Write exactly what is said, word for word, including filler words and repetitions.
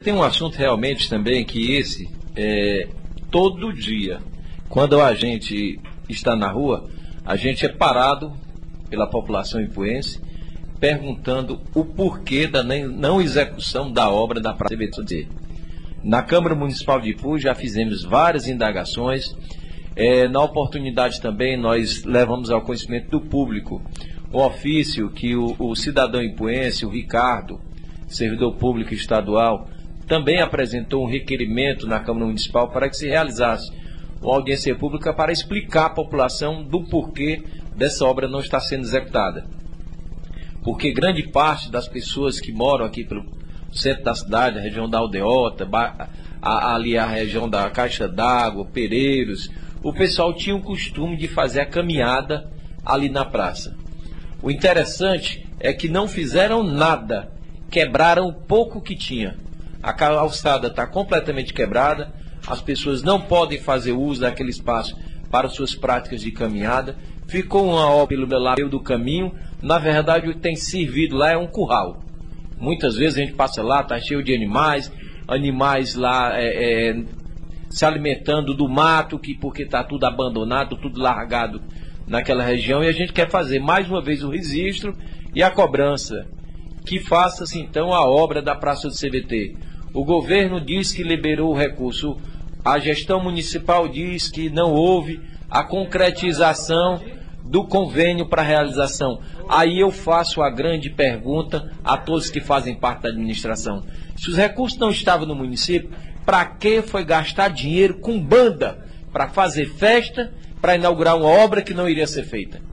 Tem um assunto realmente também que esse, é, todo dia, quando a gente está na rua, a gente é parado pela população ipuense, perguntando o porquê da não execução da obra da Praça C V T. Na Câmara Municipal de Ipu já fizemos várias indagações, é, na oportunidade também nós levamos ao conhecimento do público o ofício que o, o cidadão ipuense, o Ricardo, servidor público estadual, também apresentou um requerimento na Câmara Municipal para que se realizasse uma audiência pública para explicar à população do porquê dessa obra não está sendo executada. Porque grande parte das pessoas que moram aqui pelo centro da cidade, a região da Aldeota, a, ali a região da Caixa d'Água, Pereiros, o pessoal tinha o costume de fazer a caminhada ali na praça. O interessante é que não fizeram nada, quebraram o pouco que tinha. A calçada está completamente quebrada, as pessoas não podem fazer uso daquele espaço para suas práticas de caminhada. Ficou uma obra pelo meio do caminho, na verdade o que tem servido lá é um curral. Muitas vezes a gente passa lá, está cheio de animais, animais lá é, é, se alimentando do mato, que, porque está tudo abandonado, tudo largado naquela região, e a gente quer fazer mais uma vez o registro e a cobrança, que faça-se então a obra da Praça do C V T. O governo diz que liberou o recurso, a gestão municipal diz que não houve a concretização do convênio para realização. Aí eu faço a grande pergunta a todos que fazem parte da administração. Se os recursos não estavam no município, para que foi gastar dinheiro com banda para fazer festa, para inaugurar uma obra que não iria ser feita?